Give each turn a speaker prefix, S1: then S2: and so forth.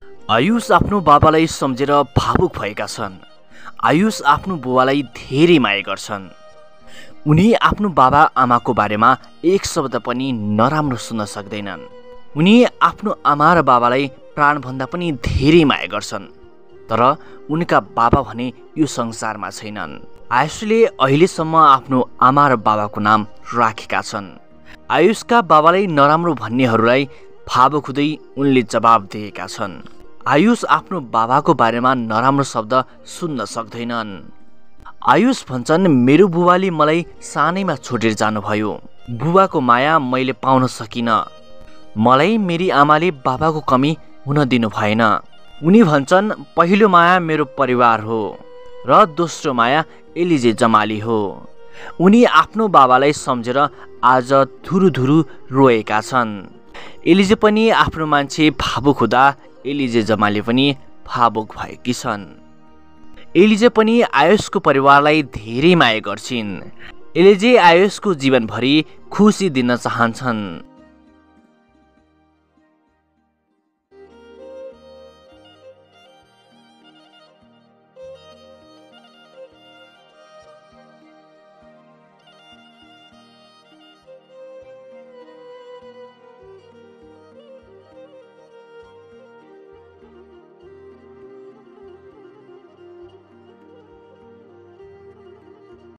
S1: आयुष आफ्नो बाबालाई सम्झेर भावुक भएका छन्। आयुष आफ्नो बुवालाई धेरै माया गर्छन्। उनी आफ्नो बाबा आमाको बारेमा एक शब्द पनि नराम्रो सुन्न सक्दैनन्। उनी आफ्नो आमा र बाबालाई प्राणभन्दा पनि धेरै माया गर्छन्। तर उनका बाबा भने यो संसारमा छैनन्। आयुषले अहिलेसम्म आफ्नो आमा र बाबाको नाम राखेका छन्। आयुषका बाबालाई नराम्रो भन्नेहरूलाई भावुक हुँदै उनले जवाब दिएका छन्। आयुष आफ्नो बाबाको बारेमा नराम्रो शब्द सुन्न सक्दैनन्। आयुष भन्छन्, मेरो बुबाले मलाई सानैमा छोडेर जानुभयो। बुबाको माया मैले पाउन सकिनँ। मलाई मेरी आमाले बाबाको कमी हुन दिनु भएन। उनी भन्छन्, पहिलो माया मेरो परिवार हो र दोस्रो माया एलिजे जमाली हो। उनी आफ्नो बाबालाई सम्झेर आज धुरुधुरु रोएका छन्। एलिजे पनि आफ्नो मान्छे भावुक हुँदा एलिजे जमाली पनि भावुक भएकी छन्। एलिजे पनि आयुषको परिवारलाई धेरै माया गर्छिन्। एलिजे आयुषको जीवनभरि खुसी दिन चाहन्छन्।